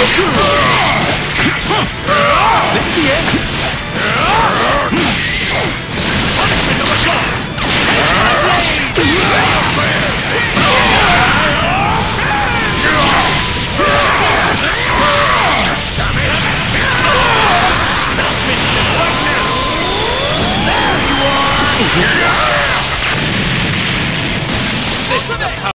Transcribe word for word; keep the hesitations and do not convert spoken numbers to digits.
This is the end. Punishment of the gods. There you are. This is a